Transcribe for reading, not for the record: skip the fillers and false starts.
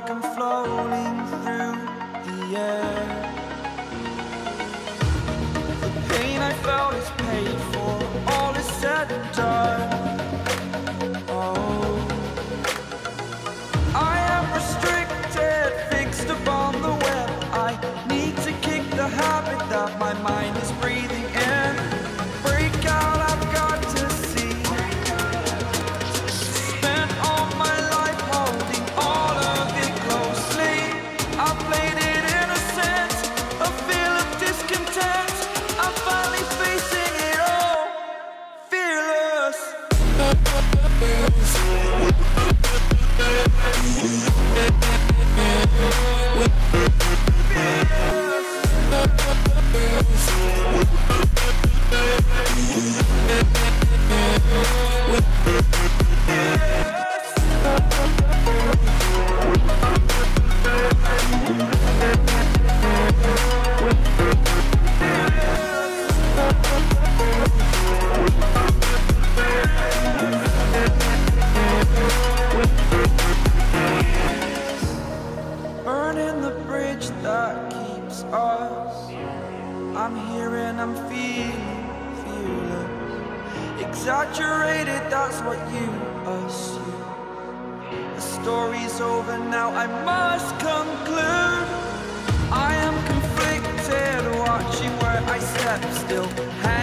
like I'm floating through the air. The pain I felt is paid for, all is said and done. Oh, I am restricted, fixed upon the web. I need to kick the habit that my mind is breathing in. Break out, I've got to see. Spent all my life holding all of it closely. I played it innocent, a feel of discontent. I'm finally facing it all, fearless. Burning the bridge that keeps us. I'm here and I'm feeling fearless. Exaggerated, that's what you assume. The story's over now, I must conclude. I am conflicted, watching where I step still.